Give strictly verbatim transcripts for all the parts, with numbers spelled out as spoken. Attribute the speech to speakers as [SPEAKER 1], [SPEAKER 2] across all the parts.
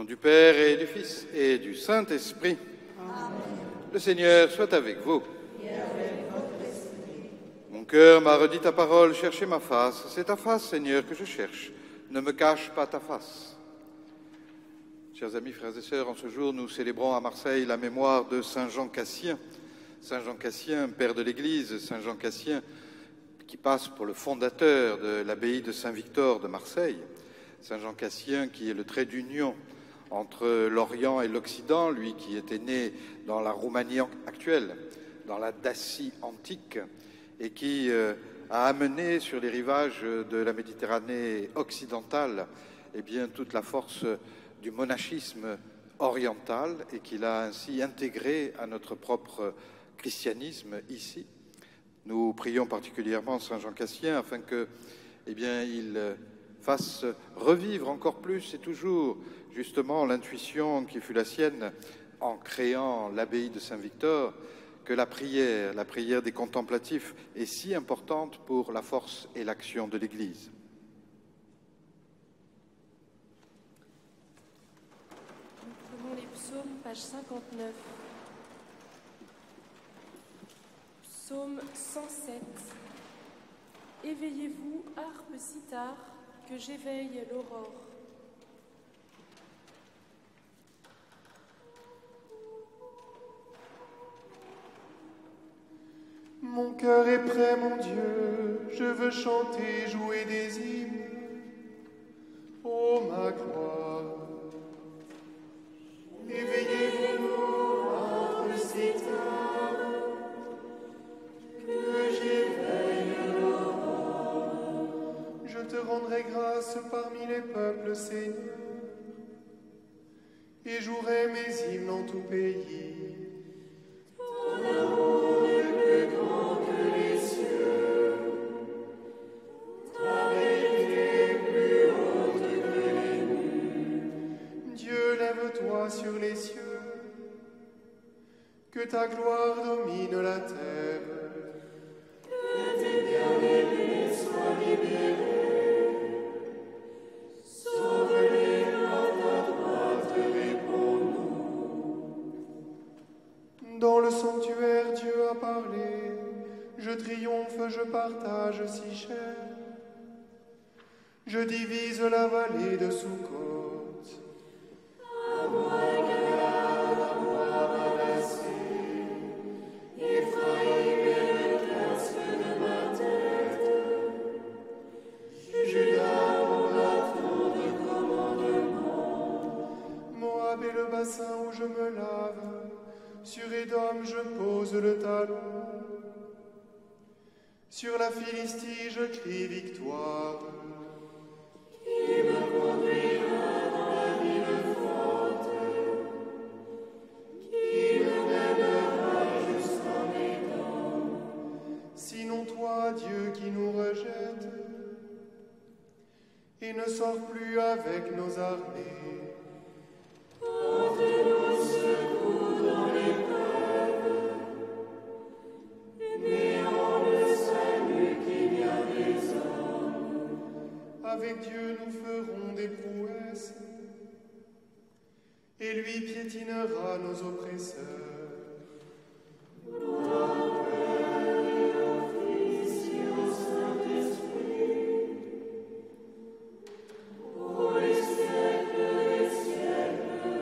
[SPEAKER 1] nom du Père et du Fils et du Saint-Esprit.
[SPEAKER 2] Amen.
[SPEAKER 1] Le Seigneur soit avec vous.
[SPEAKER 2] Et avec votre esprit.
[SPEAKER 1] Mon cœur m'a redit ta parole, cherchez ma face. C'est ta face, Seigneur, que je cherche. Ne me cache pas ta face. Chers amis, frères et sœurs, en ce jour, nous célébrons à Marseille la mémoire de Saint Jean Cassien. Saint Jean Cassien, père de l'Église, Saint Jean Cassien, qui passe pour le fondateur de l'abbaye de Saint-Victor de Marseille. Saint Jean Cassien, qui est le trait d'union entre l'Orient et l'Occident, lui qui était né dans la Roumanie actuelle, dans la Dacie antique, et qui euh, a amené sur les rivages de la Méditerranée occidentale eh bien, toute la force du monachisme oriental, et qu'il a ainsi intégré à notre propre christianisme ici. Nous prions particulièrement Saint Jean Cassien afin que, eh bien, il fasse revivre encore plus et toujours justement l'intuition qui fut la sienne en créant l'abbaye de Saint-Victor, que la prière, la prière des contemplatifs est si importante pour la force et l'action de l'Église.
[SPEAKER 3] Nous prenons les psaumes, page cinquante-neuf. Psaume cent sept. Éveillez-vous, harpe cithare, que j'éveille l'aurore.
[SPEAKER 4] Mon cœur est prêt, mon Dieu, je veux chanter, jouer des hymnes. Ô ma gloire, éveillez-vous, harpe cithare, que j'éveille l'aurore. Je te rendrai grâce parmi les peuples, Seigneur, et jouerai mes hymnes en tout pays. Ton amour est plus grand que les cieux, ta vérité est plus haute que les nues. Dieu, lève-toi sur les cieux, que ta gloire domine la terre. Que tes bien-aimés soient libérés, sauve-les à ta droite, réponds-nous. Dans le sanctuaire, Dieu a parlé, je triomphe, je partage si cher. Je divise la vallée de Soukhot. À moi Galade, à moi Manassé, Ephraïm est le casque de ma tête. Juda, mon bâton de commandement. Moab est le bassin où je me lave. Sur Édom, je pose le talon. Sur la Philistie, je crie victoire. Qui me conduira dans la ville forte? Qui me mènera jusqu'en Édom? Sinon toi, Dieu qui nous rejette et ne sort plus avec nos armées. Porte-nous secours dans l'épreuve, néant le salut qui vient des hommes. Avec Dieu nous ferons des prouesses, et lui piétinera nos oppresseurs. Gloire, Père et au Fils et au Saint-Esprit, pour les siècles des siècles.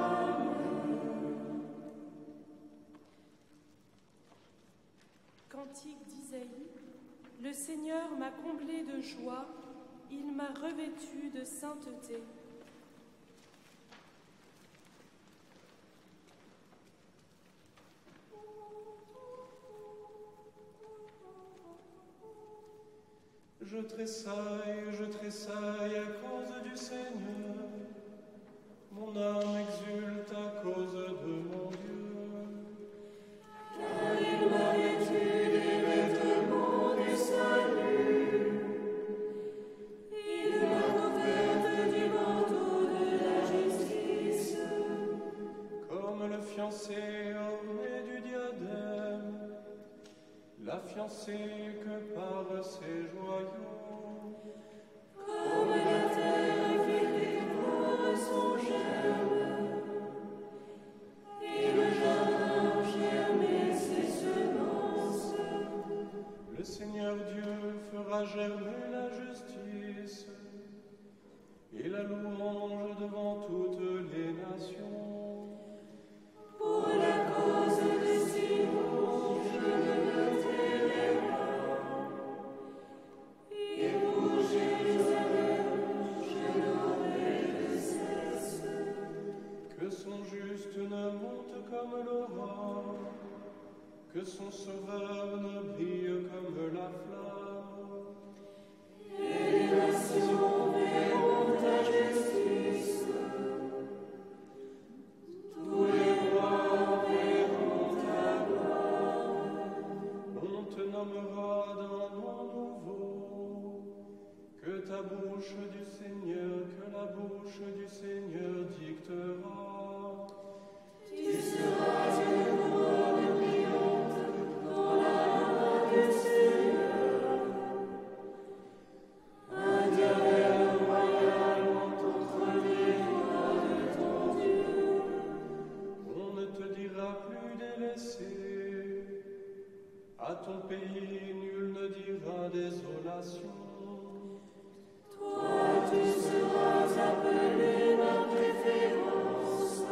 [SPEAKER 3] Cantique d'Isaïe. Le Seigneur m'a comblé de joie, il m'a revêtu de sainteté.
[SPEAKER 4] Je tressaille, je tressaille à cause du Seigneur. Mon âme exulte à cause de mon Dieu. Car il m'a vêtu des vêtements du salut. Il m'a couverte du manteau de la justice. Comme le fiancé orné du diadème, la fiancée que par ses joyaux. Comme la terre fait déclore son germe, fera germer la justice et la louange devant toutes les nations.
[SPEAKER 2] Pour la cause de Sion, je ne me tairai pas, et pour Jérusalem, je n'aurai de cesse.
[SPEAKER 4] Que son juste ne monte comme l'aurore, que son sauveur ne brille comme la flamme.
[SPEAKER 2] Et les nations verront ta justice. Tous les rois verront ta gloire.
[SPEAKER 4] On te nommera d'un nom nouveau, que ta bouche du Seigneur, que la bouche du Seigneur dictera.
[SPEAKER 2] Tu seras une couronne brillante dans la main du Seigneur. Un diadème royal entre les doigts de ton Dieu.
[SPEAKER 4] On ne te dira plus délaissé, à ton pays nul ne dira désolation.
[SPEAKER 2] Toi, tu seras appelé ma préférence.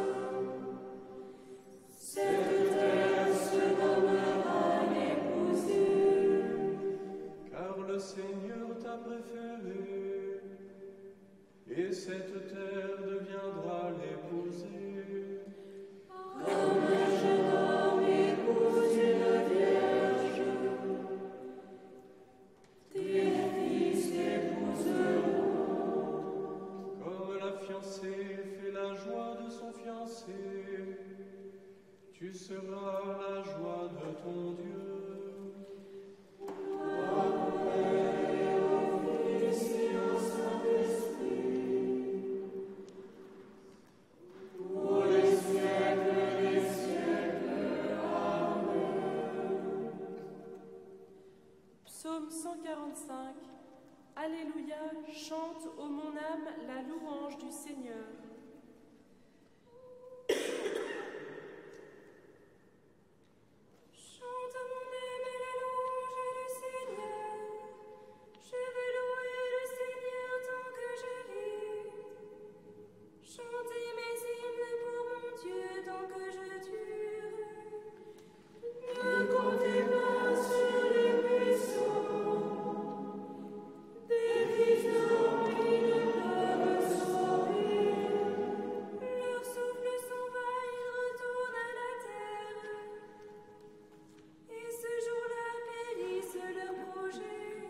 [SPEAKER 2] Cette terre se nommera l'épousée.
[SPEAKER 4] Car le Seigneur t'a préféré, et cette terre deviendra l'épousée.
[SPEAKER 2] Comme un jeune homme épouse une vierge, tes fils t'épouseront.
[SPEAKER 4] Comme la fiancée fait la joie de son fiancé, tu seras la joie de ton Dieu.
[SPEAKER 2] Pour les siècles des siècles. Amen.
[SPEAKER 3] Psaume cent quarante-cinq. Alléluia, chante, ô mon âme, la louange du Seigneur.
[SPEAKER 2] Chante mon âme la louange du Seigneur. Je veux louer le Seigneur tant que je vis. Chantez mes hymnes pour mon Dieu tant que je dure. Ne comptez pas sur les puissants. Des fils d'hommes qui ne peuvent sauver. Leur souffle s'en va, ils retournent à la terre. Et ce jour-là périssent leurs projets.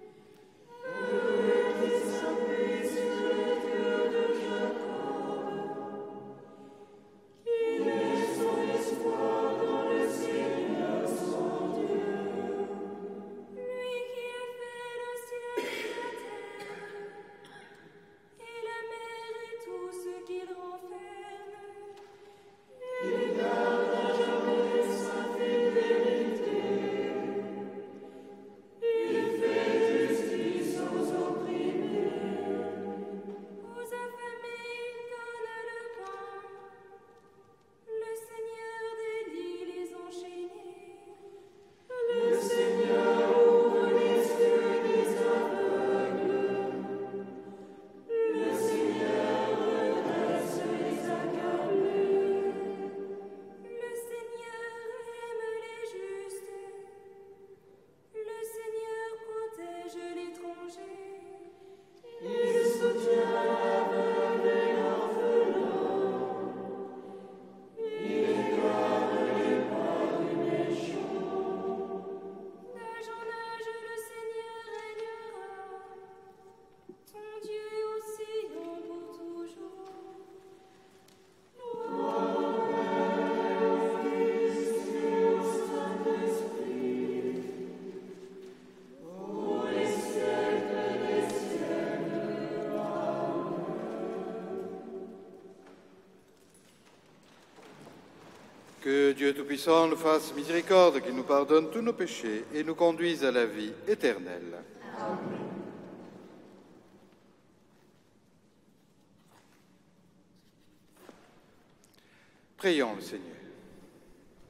[SPEAKER 2] Eux qui s'appuient sur le Dieu de Jacob, qui met son espoir dans le Seigneur son Dieu. Lui qui a fait le ciel et la terre, et la mer et tout ce qu'il renferme. Il garde à jamais sa fidélité. Il fait justice aux opprimés. Aux affamés, il donne le pain. Le Seigneur délie les enchaînés. Le Seigneur ouvre les yeux des aveugles. Le Seigneur redresse les accablés. Le Seigneur aime les justes. Le Seigneur protège l'étranger. Il soutient l'aveugle et l'orphelin. Il garde les pas du méchant. D'âge en âge, le Seigneur régnera. Ton Dieu aussi non pour toujours. Toi, Père, Fils et Saint-Esprit, pour les siècles des siècles. Amen.
[SPEAKER 1] Que Dieu Tout-Puissant nous fasse miséricorde, qu'il nous pardonne tous nos péchés et nous conduise à la vie éternelle. Prions le Seigneur.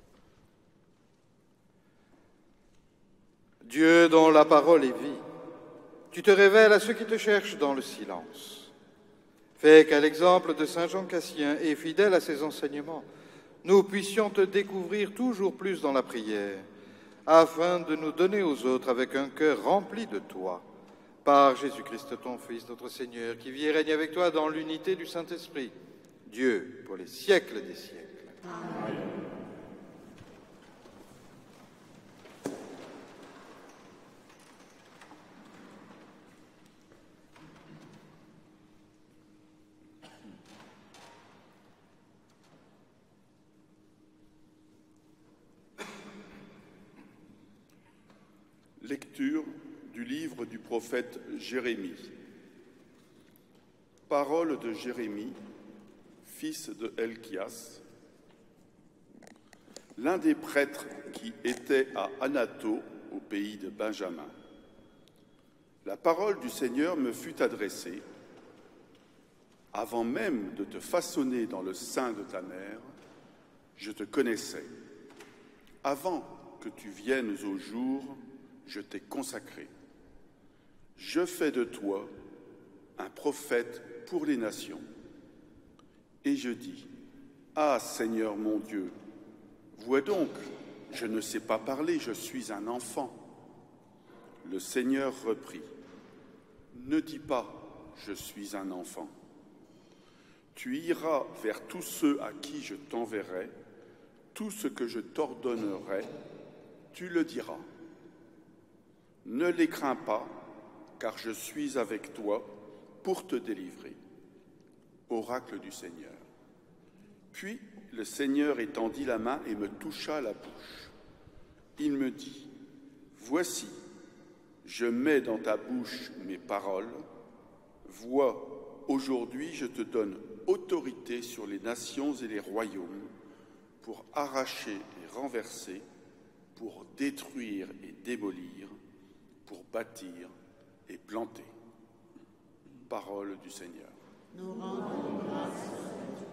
[SPEAKER 1] Dieu dont la parole est vie, Tu te révèles à ceux qui te cherchent dans le silence. Fais qu'à l'exemple de saint Jean Cassien et fidèle à ses enseignements, nous puissions te découvrir toujours plus dans la prière, afin de nous donner aux autres avec un cœur rempli de toi, par Jésus-Christ ton Fils, notre Seigneur, qui vit et règne avec toi dans l'unité du Saint-Esprit, Dieu, pour les siècles des siècles. Amen.
[SPEAKER 5] Lecture du livre du prophète Jérémie. Parole de Jérémie, fils de Helkias, l'un des prêtres qui était à Anato, au pays de Benjamin. La parole du Seigneur me fut adressée. Avant même de te façonner dans le sein de ta mère, je te connaissais. Avant que tu viennes au jour, je t'ai consacré. Je fais de toi un prophète pour les nations. Et je dis, ah Seigneur mon Dieu, vois donc, je ne sais pas parler, je suis un enfant. Le Seigneur reprit, ne dis pas, je suis un enfant. Tu iras vers tous ceux à qui je t'enverrai, tout ce que je t'ordonnerai, tu le diras. Ne les crains pas, car je suis avec toi pour te délivrer. Oracle du Seigneur. Puis le Seigneur étendit la main et me toucha la bouche. Il me dit, voici, je mets dans ta bouche mes paroles. Vois, aujourd'hui je te donne autorité sur les nations et les royaumes pour arracher et renverser, pour détruire et démolir, pour bâtir et planter. Parole du Seigneur.
[SPEAKER 6] Nous rendons grâce à Dieu.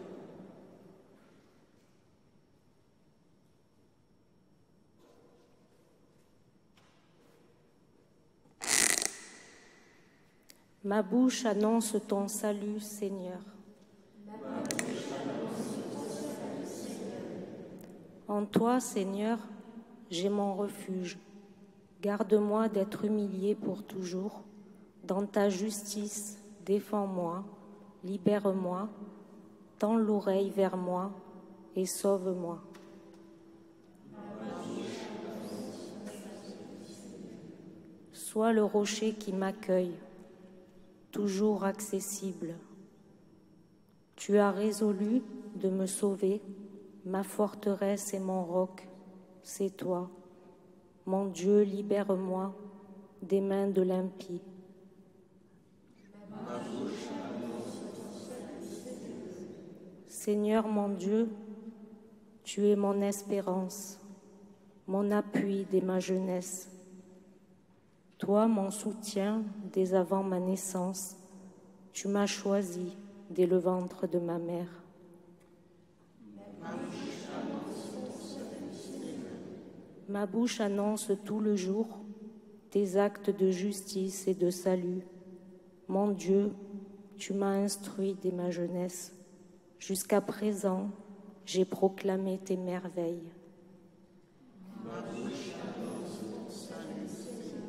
[SPEAKER 7] Ma bouche annonce ton salut, Seigneur.
[SPEAKER 6] Ma bouche annonce ton salut, Seigneur.
[SPEAKER 7] En toi, Seigneur, j'ai mon refuge. Garde-moi d'être humilié pour toujours. Dans ta justice, défends-moi, libère-moi, tends l'oreille vers moi et sauve-moi. Sois le rocher qui m'accueille, toujours accessible. Tu as résolu de me sauver, ma forteresse et mon roc, c'est toi. Mon Dieu, libère-moi des mains de l'impie. Seigneur mon Dieu, tu es mon espérance, mon appui dès ma jeunesse. Toi, mon soutien dès avant ma naissance, tu m'as choisi dès le ventre de ma mère. Ma bouche annonce tout le jour tes actes de justice et de salut. Mon Dieu, tu m'as instruit dès ma jeunesse. Jusqu'à présent, j'ai proclamé tes merveilles.
[SPEAKER 6] Ma bouche annonce ton salut, Seigneur.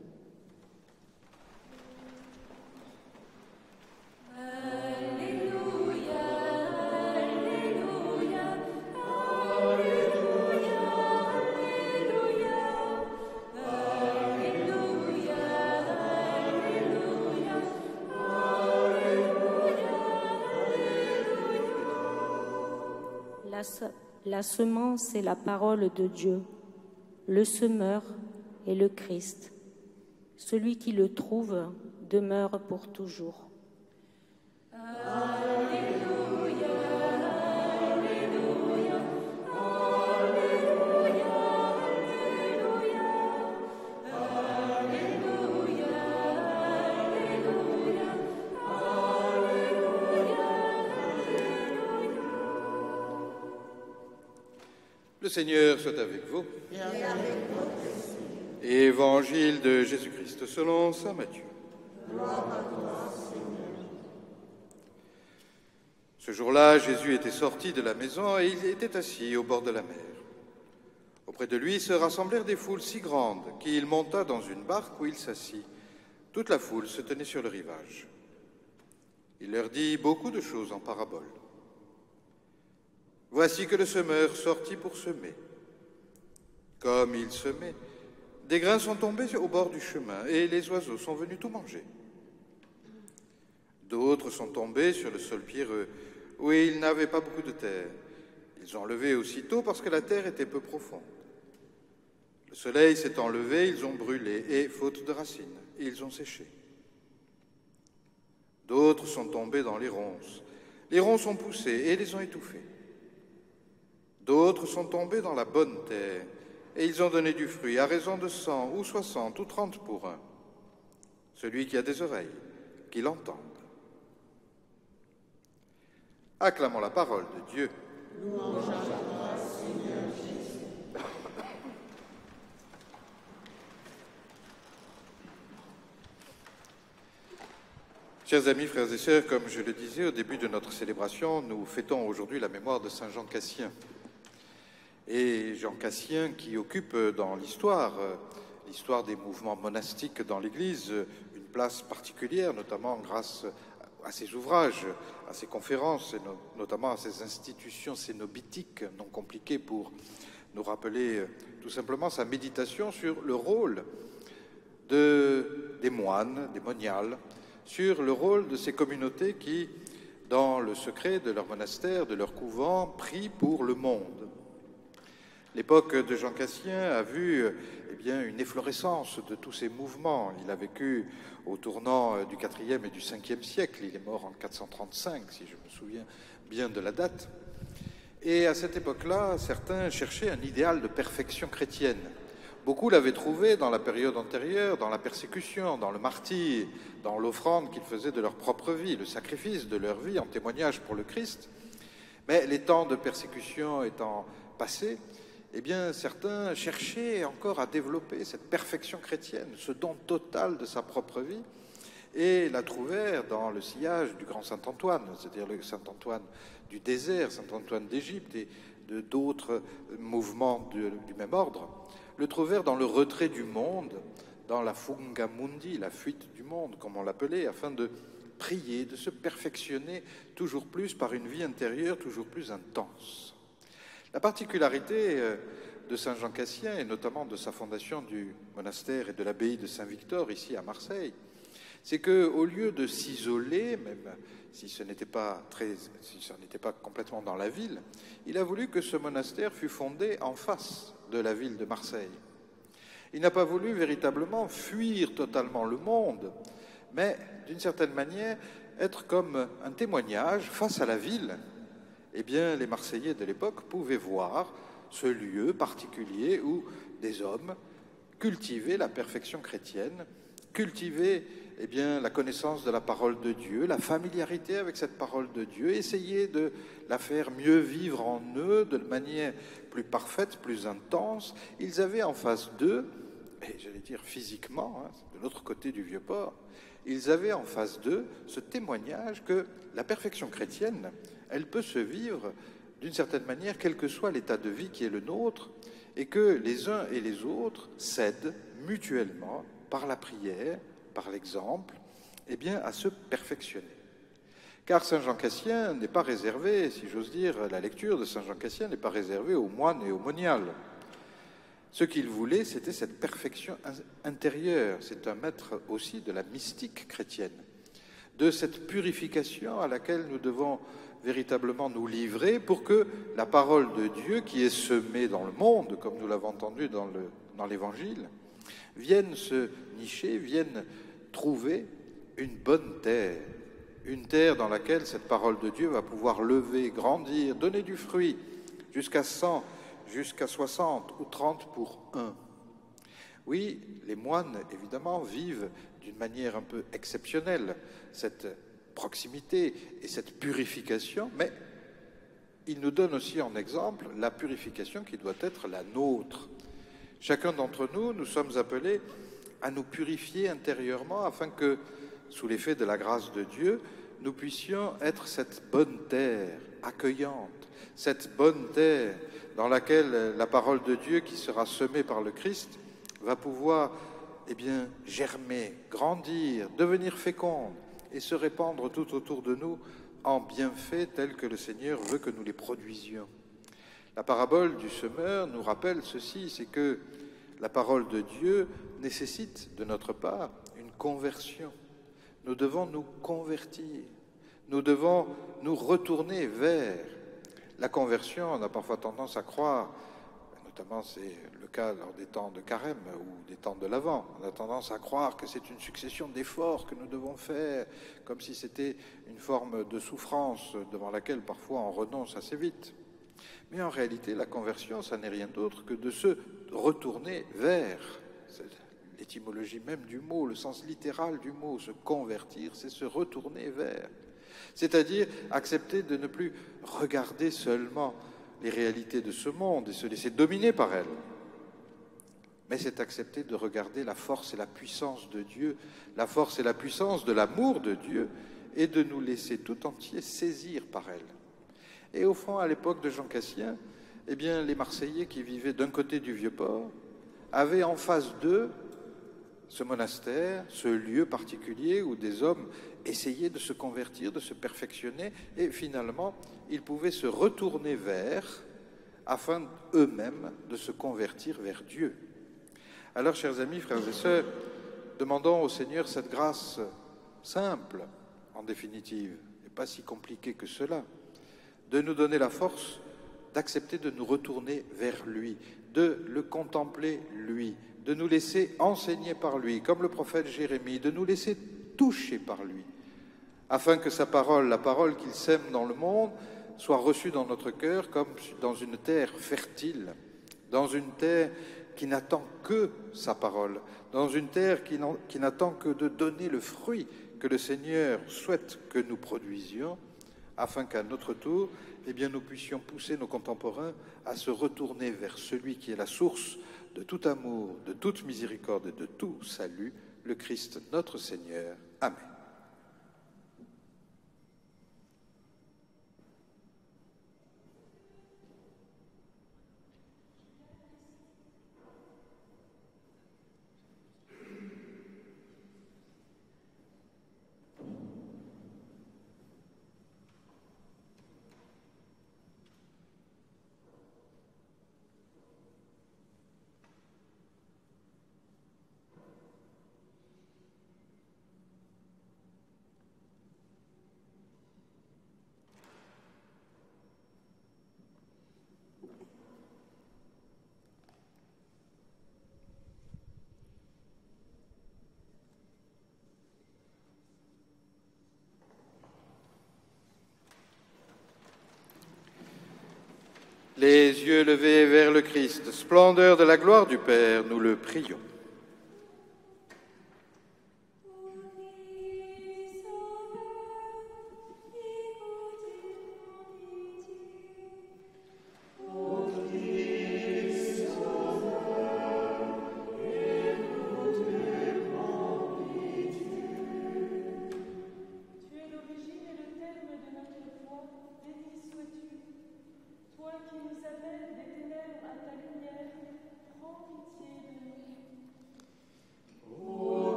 [SPEAKER 7] La, se- la semence est la parole de Dieu, le semeur est le Christ. Celui qui le trouve demeure pour toujours.
[SPEAKER 1] Le Seigneur soit avec vous.
[SPEAKER 6] Et avec votre esprit.
[SPEAKER 1] Évangile de Jésus-Christ selon saint Matthieu.
[SPEAKER 6] Gloire à toi, Seigneur.
[SPEAKER 1] Ce jour-là, Jésus était sorti de la maison et il était assis au bord de la mer. Auprès de lui se rassemblèrent des foules si grandes qu'il monta dans une barque où il s'assit. Toute la foule se tenait sur le rivage. Il leur dit beaucoup de choses en paraboles. Voici que le semeur sortit pour semer. Comme il semait, des grains sont tombés au bord du chemin et les oiseaux sont venus tout manger. D'autres sont tombés sur le sol pierreux, où il n'avait pas beaucoup de terre. Ils ont levé aussitôt parce que la terre était peu profonde. Le soleil s'étant levé, ils ont brûlé et, faute de racines, ils ont séché. D'autres sont tombés dans les ronces. Les ronces ont poussé et les ont étouffés. D'autres sont tombés dans la bonne terre et ils ont donné du fruit à raison de cent ou soixante ou trente pour un. Celui qui a des oreilles, qu'il entende. Acclamons la parole de Dieu.
[SPEAKER 6] Louange à toi, Seigneur Jésus.
[SPEAKER 1] Chers amis, frères et sœurs, comme je le disais au début de notre célébration, nous fêtons aujourd'hui la mémoire de saint Jean Cassien. Et Jean Cassien qui occupe dans l'histoire, l'histoire des mouvements monastiques dans l'Église, une place particulière, notamment grâce à ses ouvrages, à ses conférences, et no- notamment à ses institutions cénobitiques non compliquées pour nous rappeler tout simplement sa méditation sur le rôle de, des moines, des moniales, sur le rôle de ces communautés qui, dans le secret de leur monastère, de leur couvent, prient pour le monde. L'époque de Jean Cassien a vu eh bien, une efflorescence de tous ces mouvements. Il a vécu au tournant du quatrième et du cinquième siècle. Il est mort en quatre cent trente-cinq, si je me souviens bien de la date. Et à cette époque-là, certains cherchaient un idéal de perfection chrétienne. Beaucoup l'avaient trouvé dans la période antérieure, dans la persécution, dans le martyre, dans l'offrande qu'ils faisaient de leur propre vie, le sacrifice de leur vie en témoignage pour le Christ. Mais les temps de persécution étant passés, eh bien, certains cherchaient encore à développer cette perfection chrétienne, ce don total de sa propre vie, et la trouvèrent dans le sillage du grand saint Antoine, c'est-à-dire le saint Antoine du désert, saint Antoine d'Égypte et de d'autres mouvements de, du même ordre, le trouvèrent dans le retrait du monde, dans la funga mundi, la fuite du monde, comme on l'appelait, afin de prier, de se perfectionner toujours plus par une vie intérieure toujours plus intense. La particularité de saint Jean Cassien, et notamment de sa fondation du monastère et de l'abbaye de Saint-Victor, ici à Marseille, c'est qu'au lieu de s'isoler, même si ce n'était pas très, si ce n'était pas complètement dans la ville, il a voulu que ce monastère fût fondé en face de la ville de Marseille. Il n'a pas voulu véritablement fuir totalement le monde, mais d'une certaine manière être comme un témoignage face à la ville. Eh bien, les Marseillais de l'époque pouvaient voir ce lieu particulier où des hommes cultivaient la perfection chrétienne, cultivaient eh bien, la connaissance de la parole de Dieu, la familiarité avec cette parole de Dieu, essayaient de la faire mieux vivre en eux de manière plus parfaite, plus intense. Ils avaient en face d'eux, et j'allais dire physiquement, hein, de l'autre côté du Vieux-Port, ils avaient en face d'eux ce témoignage que la perfection chrétienne, elle peut se vivre d'une certaine manière, quel que soit l'état de vie qui est le nôtre, et que les uns et les autres s'aident mutuellement par la prière, par l'exemple, eh bien, à se perfectionner. Car saint Jean Cassien n'est pas réservé, si j'ose dire, la lecture de saint Jean Cassien n'est pas réservée aux moines et aux moniales. Ce qu'il voulait, c'était cette perfection intérieure. C'est un maître aussi de la mystique chrétienne, de cette purification à laquelle nous devons véritablement nous livrer pour que la parole de Dieu, qui est semée dans le monde, comme nous l'avons entendu dans, le, dans l'Évangile, vienne se nicher, vienne trouver une bonne terre, une terre dans laquelle cette parole de Dieu va pouvoir lever, grandir, donner du fruit, jusqu'à cent, jusqu'à soixante ou trente pour un. Oui, les moines, évidemment, vivent d'une manière un peu exceptionnelle cette proximité et cette purification, mais ils nous donnent aussi en exemple la purification qui doit être la nôtre. Chacun d'entre nous, nous sommes appelés à nous purifier intérieurement afin que, sous l'effet de la grâce de Dieu, nous puissions être cette bonne terre accueillante, cette bonne terre dans laquelle la parole de Dieu qui sera semée par le Christ va pouvoir eh bien, germer, grandir, devenir féconde et se répandre tout autour de nous en bienfaits tels que le Seigneur veut que nous les produisions. La parabole du semeur nous rappelle ceci, c'est que la parole de Dieu nécessite de notre part une conversion. Nous devons nous convertir, nous devons nous retourner vers. La conversion, on a parfois tendance à croire, notamment c'est le cas lors des temps de carême ou des temps de l'Avent, on a tendance à croire que c'est une succession d'efforts que nous devons faire, comme si c'était une forme de souffrance devant laquelle parfois on renonce assez vite. Mais en réalité, la conversion, ça n'est rien d'autre que de se retourner vers. C'est l'étymologie même du mot, le sens littéral du mot, se convertir, c'est se retourner vers. C'est-à-dire accepter de ne plus regarder seulement les réalités de ce monde et se laisser dominer par elles. Mais c'est accepter de regarder la force et la puissance de Dieu, la force et la puissance de l'amour de Dieu, et de nous laisser tout entier saisir par elles. Et au fond, à l'époque de Jean Cassien, eh bien, les Marseillais qui vivaient d'un côté du Vieux-Port avaient en face d'eux ce monastère, ce lieu particulier où des hommes essayaient de se convertir, de se perfectionner, et finalement, ils pouvaient se retourner vers, afin eux-mêmes de se convertir vers Dieu. Alors, chers amis, frères et sœurs, demandons au Seigneur cette grâce simple, en définitive, et pas si compliquée que cela, de nous donner la force d'accepter de nous retourner vers lui, de le contempler lui, de nous laisser enseigner par lui, comme le prophète Jérémie, de nous laisser toucher par lui, afin que sa parole, la parole qu'il sème dans le monde, soit reçue dans notre cœur comme dans une terre fertile, dans une terre qui n'attend que sa parole, dans une terre qui, qui n'attend que de donner le fruit que le Seigneur souhaite que nous produisions, afin qu'à notre tour, eh bien, nous puissions pousser nos contemporains à se retourner vers celui qui est la source de tout amour, de toute miséricorde et de tout salut, le Christ notre Seigneur. Amen. Les yeux levés vers le Christ, splendeur de la gloire du Père, nous le prions.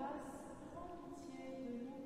[SPEAKER 3] grâce, prends pitié de nous.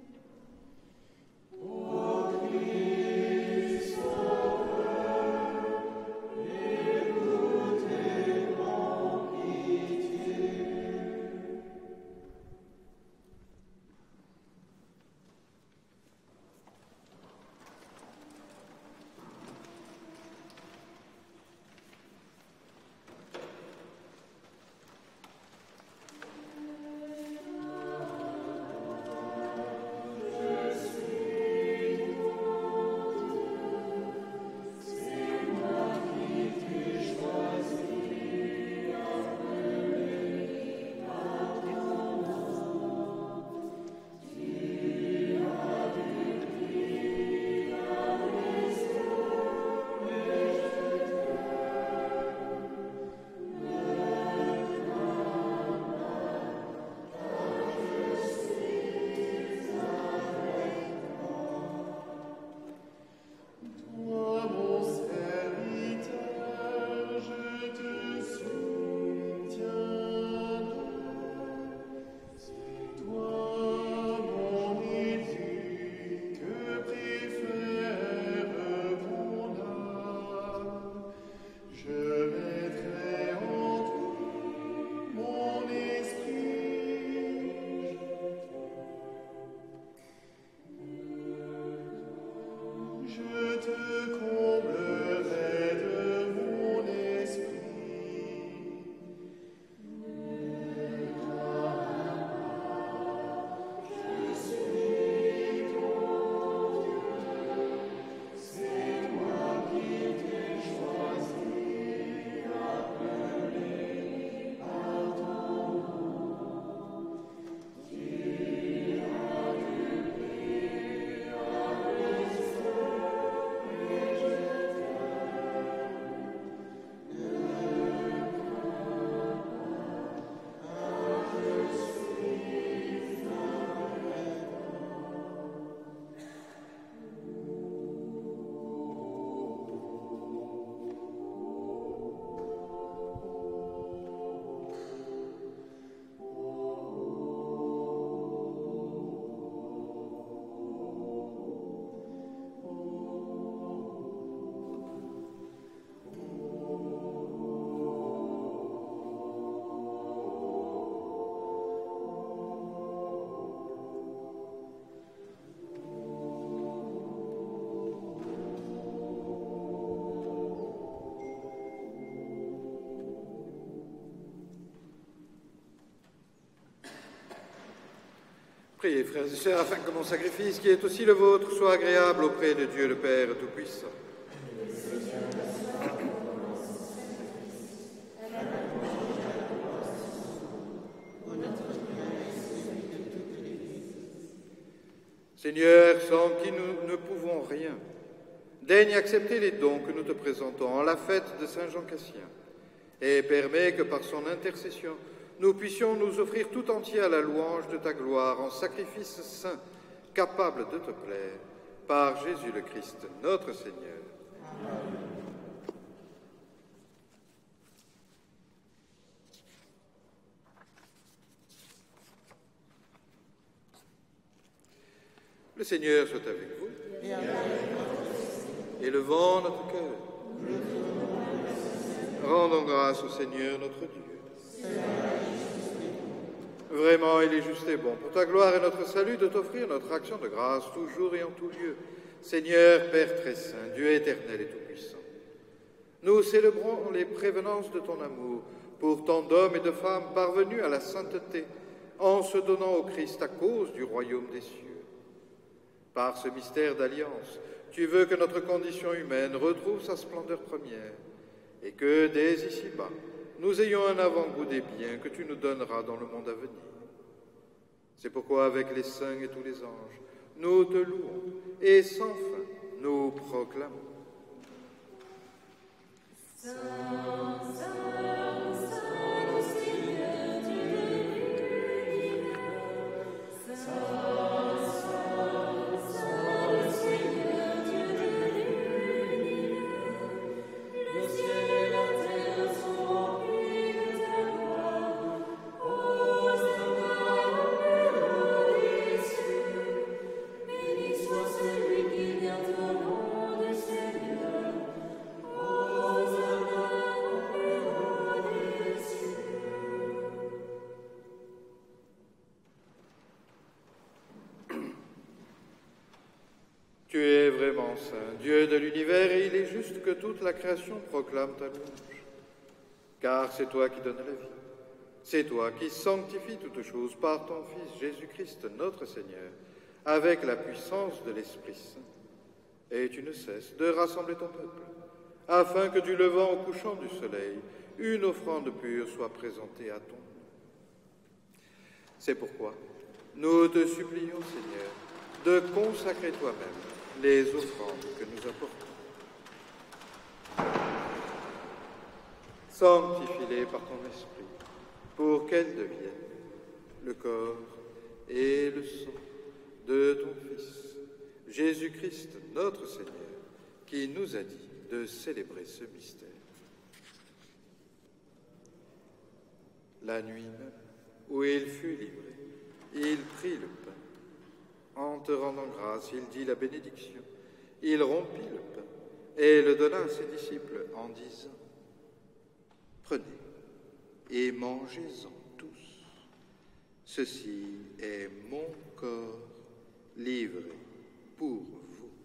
[SPEAKER 1] Priez, frères et sœurs, afin que mon sacrifice, qui est aussi le vôtre, soit agréable auprès de Dieu le Père Tout-Puissant. Seigneur, sans qui nous ne pouvons rien, daigne accepter les dons que nous te présentons en la fête de Saint Jean Cassien, et permets que par son intercession, nous puissions nous offrir tout entier à la louange de ta gloire en sacrifice saint, capable de te plaire, par Jésus le Christ, notre Seigneur. Amen. Le Seigneur soit avec vous. Et avec vous. Élevons notre cœur. Rendons grâce au Seigneur notre Dieu. Vraiment, il est juste et bon, pour ta gloire et notre salut, de t'offrir notre action de grâce, toujours et en tout lieu. Seigneur, Père très saint, Dieu éternel et tout-puissant, nous célébrons les prévenances de ton amour pour tant d'hommes et de femmes parvenus à la sainteté, en se donnant au Christ à cause du royaume des cieux. Par ce mystère d'alliance, tu veux que notre condition humaine retrouve sa splendeur première, et que, dès ici-bas, nous ayons un avant-goût des biens que tu nous donneras dans le monde à venir. C'est pourquoi, avec les saints et tous les anges, nous te louons, et sans fin, nous proclamons. Saint, Saint, Saint, le Seigneur, Dieu de l'univers. Saint,
[SPEAKER 2] Hosanna,
[SPEAKER 1] vraiment saint, Dieu de l'univers, et il est juste que toute la création proclame ta louange. Car c'est toi qui donnes la vie. C'est toi qui sanctifies toutes choses par ton Fils Jésus-Christ, notre Seigneur, avec la puissance de l'Esprit Saint. Et tu ne cesses de rassembler ton peuple, afin que du levant au couchant du soleil, une offrande pure soit présentée à ton nom. C'est pourquoi nous te supplions, Seigneur, de consacrer toi-même les offrandes que nous apportons. Sanctifie-les par ton esprit, pour qu'elles deviennent le corps et le sang de ton Fils, Jésus-Christ, notre Seigneur, qui nous a dit de célébrer ce mystère. La nuit même, où il fut livré, il prit le pain. En te rendant grâce, il dit la bénédiction. Il rompit le pain et le donna à ses disciples en disant: Prenez et mangez-en tous. Ceci est mon corps livré pour vous.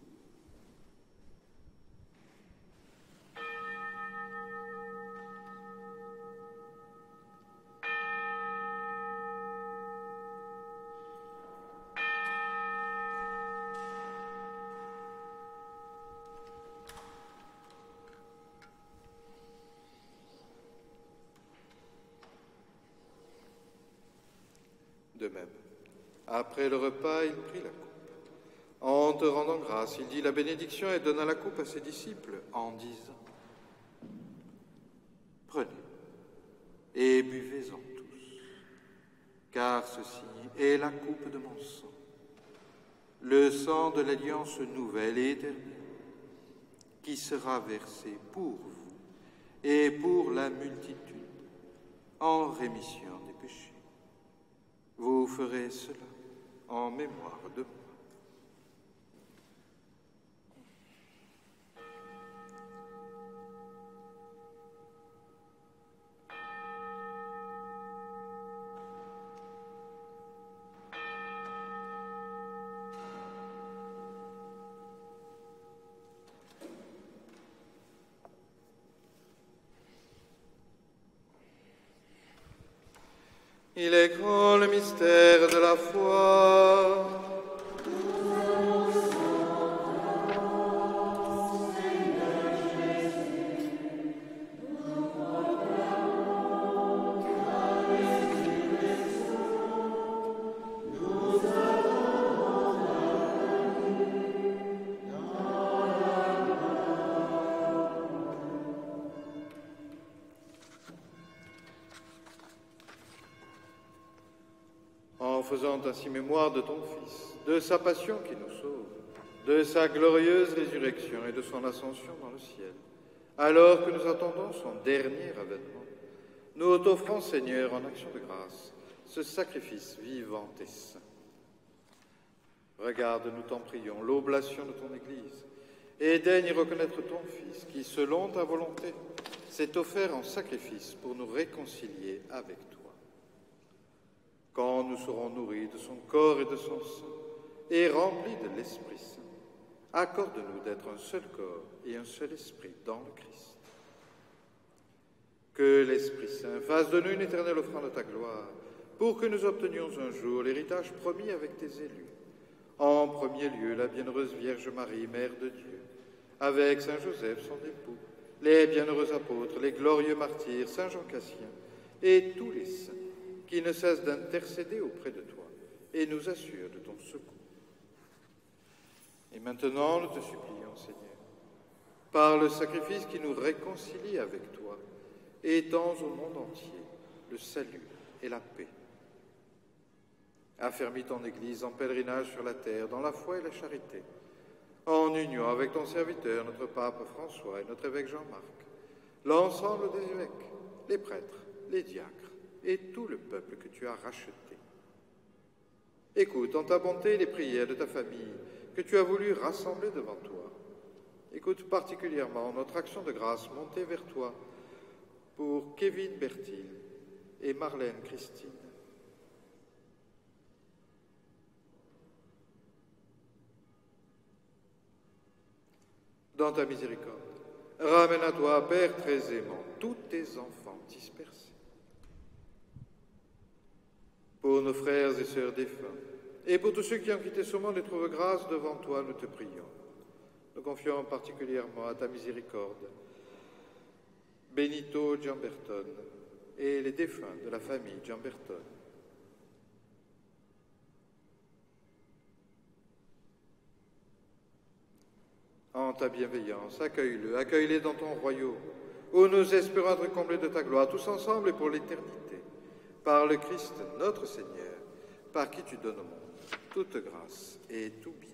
[SPEAKER 1] De même, après le repas, il prit la coupe. En te rendant grâce, il dit la bénédiction et donna la coupe à ses disciples en disant: Prenez et buvez-en tous, car ceci est la coupe de mon sang, le sang de l'alliance nouvelle et éternelle, qui sera versé pour vous et pour la multitude en rémission des péchés. Vous ferez cela en mémoire de moi. Il est grand le mystère de la foi. En faisant ainsi mémoire de ton Fils, de sa passion qui nous sauve, de sa glorieuse résurrection et de son ascension dans le ciel, alors que nous attendons son dernier avènement, nous t'offrons, Seigneur, en action de grâce, ce sacrifice vivant et saint. Regarde, nous t'en prions, l'oblation de ton Église, et daigne y reconnaître ton Fils, qui, selon ta volonté, s'est offert en sacrifice pour nous réconcilier avec toi. Quand nous serons nourris de son corps et de son sang, et remplis de l'Esprit Saint, accorde-nous d'être un seul corps et un seul esprit dans le Christ. Que l'Esprit Saint fasse de nous une éternelle offrande de ta gloire, pour que nous obtenions un jour l'héritage promis avec tes élus. En premier lieu, la bienheureuse Vierge Marie, Mère de Dieu, avec Saint Joseph, son époux, les bienheureux apôtres, les glorieux martyrs, Saint Jean Cassien, et tous les saints, qui ne cesse d'intercéder auprès de toi et nous assure de ton secours. Et maintenant, nous te supplions, Seigneur, par le sacrifice qui nous réconcilie avec toi, étends au monde entier le salut et la paix. Affermis ton Église en pèlerinage sur la terre, dans la foi et la charité, en union avec ton serviteur, notre pape François et notre évêque Jean-Marc, l'ensemble des évêques, les prêtres, les diacres, et tout le peuple que tu as racheté. Écoute en ta bonté les prières de ta famille que tu as voulu rassembler devant toi. Écoute particulièrement notre action de grâce montée vers toi pour Kevin Bertil et Marlène Christine. dans ta miséricorde, ramène à toi, Père très aimant, tous tes enfants dispersés. Pour nos frères et sœurs défunts, et pour tous ceux qui ont quitté ce monde et trouvent grâce devant toi, nous te prions. Nous confions particulièrement à ta miséricorde Benito Giamberton et les défunts de la famille Giamberton. En ta bienveillance, accueille-le, accueille-les dans ton royaume, où nous espérons être comblés de ta gloire, tous ensemble et pour l'éternité, par le Christ notre Seigneur, par qui tu donnes au monde toute grâce et tout bien.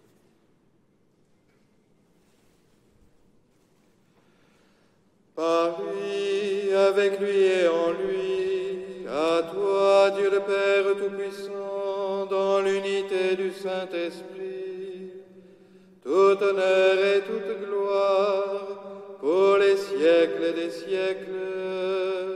[SPEAKER 1] Par lui, avec lui et en lui, à toi, Dieu le Père Tout-Puissant, dans l'unité du Saint-Esprit, tout honneur et toute gloire pour les siècles des siècles.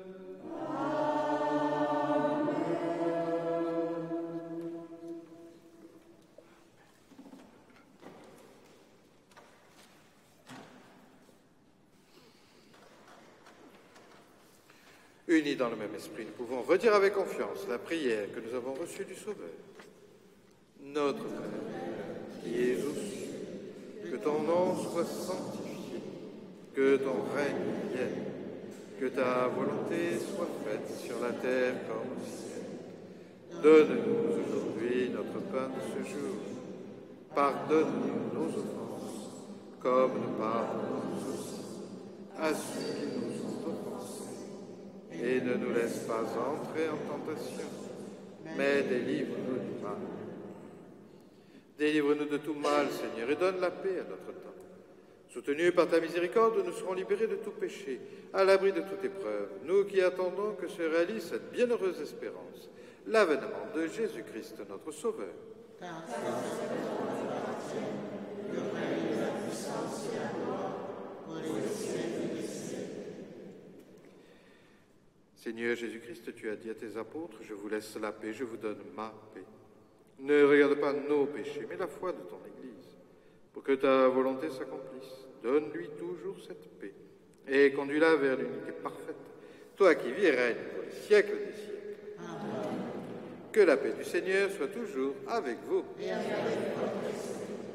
[SPEAKER 1] Unis dans le même esprit, nous pouvons redire avec confiance la prière que nous avons reçue du Sauveur. Notre Père, qui es aux cieux, que ton nom soit sanctifié, que ton règne vienne, que ta volonté soit faite sur la terre comme au ciel. Donne-nous aujourd'hui notre pain de ce jour. Pardonne-nous nos offenses, comme nous pardonnons aussi à ceux qui nous ont offensés. Et ne nous laisse pas entrer en tentation, mais délivre-nous du mal. Délivre-nous de tout mal, Seigneur, et donne la paix à notre temps. Soutenus par ta miséricorde, nous serons libérés de tout péché, à l'abri de toute épreuve, nous qui attendons que se réalise cette bienheureuse espérance, l'avènement de Jésus-Christ, notre Sauveur.
[SPEAKER 6] Car c'est le règne, la puissance et la gloire pour les siècles des siècles.
[SPEAKER 1] Seigneur Jésus-Christ, tu as dit à tes apôtres, je vous laisse la paix, je vous donne ma paix. Ne regarde pas nos péchés, mais la foi de ton Église, pour que ta volonté s'accomplisse. Donne-lui toujours cette paix et conduis-la vers l'unité parfaite, toi qui vis et règnes pour les siècles des siècles.
[SPEAKER 6] Amen.
[SPEAKER 1] Que la paix du Seigneur soit toujours avec vous.
[SPEAKER 6] Et avec votre esprit.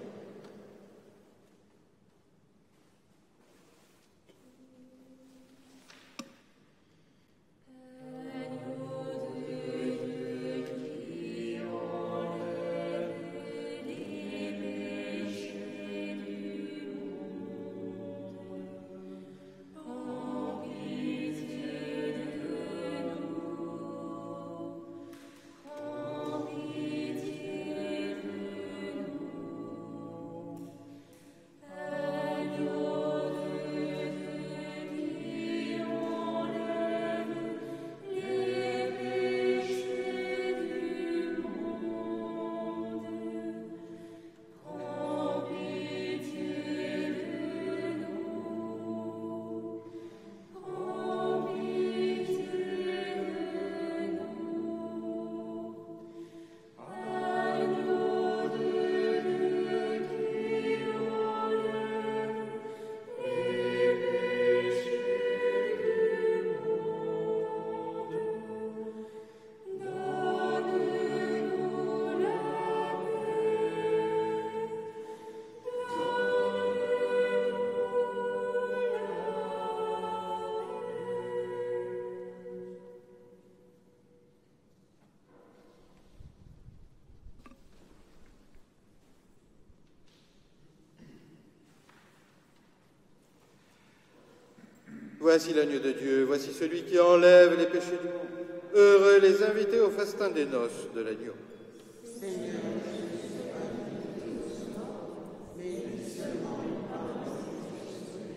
[SPEAKER 1] Voici l'agneau de Dieu, voici celui qui enlève les péchés du monde. Heureux les invités au festin des noces de l'agneau.
[SPEAKER 6] Seigneur, je suis pas digne de ce nom, mais dis seulement une parole, je serai.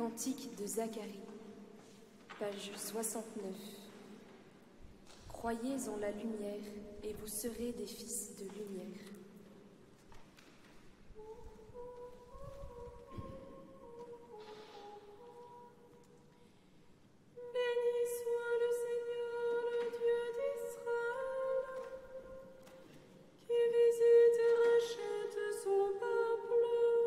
[SPEAKER 8] Cantique de Zacharie, page soixante-neuf. Croyez en la lumière, et vous serez des fils de lumière.
[SPEAKER 3] Béni soit le Seigneur, le Dieu d'Israël, qui visite et rachète son peuple.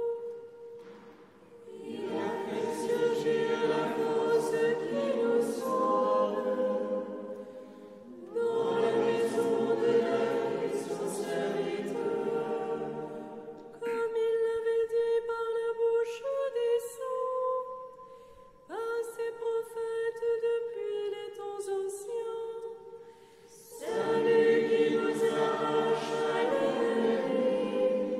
[SPEAKER 3] Il a fait surgir la force qui nous sauve. Dans la maison de David, son serviteur, comme il l'avait dit par la bouche des saints, par ses prophètes depuis les temps anciens. Salut qui nous arrache à l'ennemi,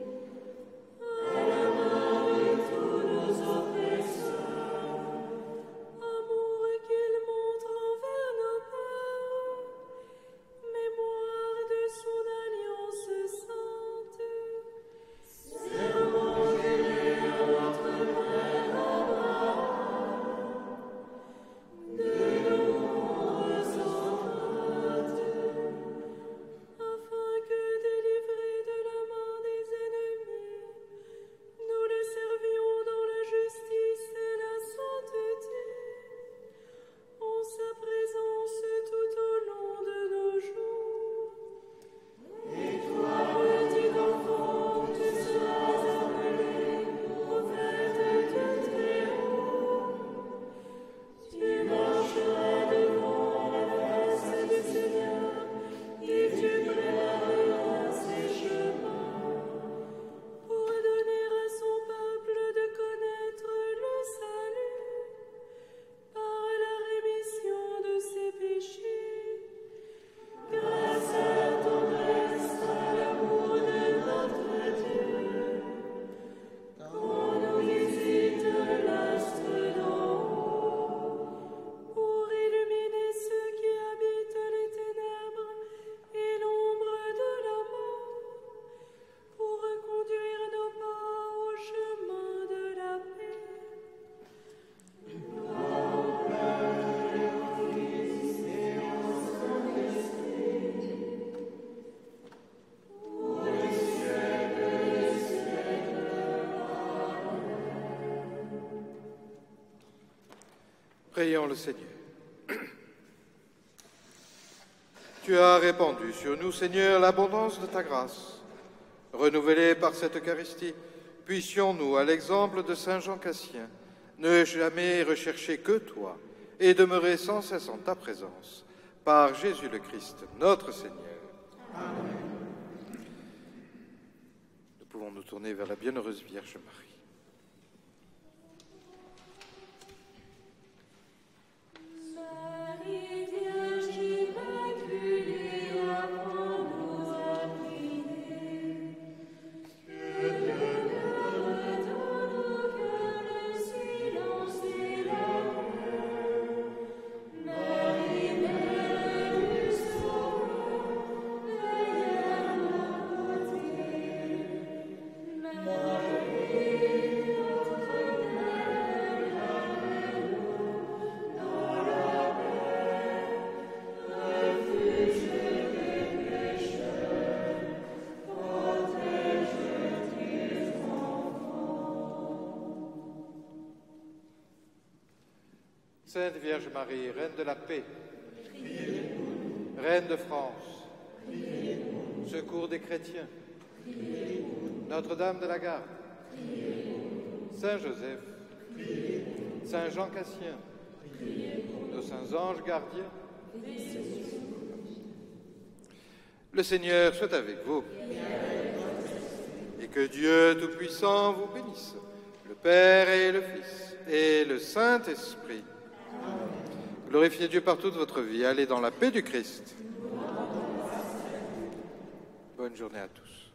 [SPEAKER 3] à la main de tous nos oppresseurs. Amour qu'il montre envers nos pères, mémoire de son alliance sainte. Serment juré à notre père Abraham, de nous rendre empreintes, afin que, délivrés de la main des ennemis, nous le servions dans la justice et la sainteté, en sa présence tout au long de nos jours. Et toi, petit enfant, tu seras appelé prophète du Très-Haut. Tu marcheras devant la face du Seigneur, et tu prépareras ses chemins, pour donner à son peuple de connaître le salut, par la rémission de ses péchés, grâce à la tendresse, à l'amour de notre Dieu, quand nous visite l'astre d'en haut, pour illuminer ceux qui habitent les ténèbres et l'ombre de la mort, pour reconduire nos pas au chemin de la paix.
[SPEAKER 1] Prions le Seigneur. Tu as répandu sur nous, Seigneur, l'abondance de ta grâce. Renouvelée par cette Eucharistie, puissions-nous, à l'exemple de Saint Jean Cassien, ne jamais rechercher que toi et demeurer sans cesse en ta présence. Par Jésus le Christ, notre Seigneur. Amen. Nous pouvons nous tourner vers la bienheureuse Vierge Marie.
[SPEAKER 2] Marie Vierge immaculée, apprends-nous à prier. Que demeure dans nos cœurs le silence et la paix. Marie, Mère du Sauveur, veille à nos côtés. Marie, notre Mère, appelle-nous dans la paix. Refuge des pécheurs, protège tes enfants.
[SPEAKER 1] Sainte Vierge Marie, Reine de la paix, Reine de France, Secours des chrétiens, Notre-Dame de la Garde, Saint Joseph, Saint Jean Cassien, nos saints anges gardiens. Le Seigneur soit avec vous. Et que Dieu Tout-Puissant vous bénisse, le Père et le Fils et le Saint-Esprit. Glorifiez Dieu par toute votre vie. Allez dans la paix du Christ. Bonne journée à tous.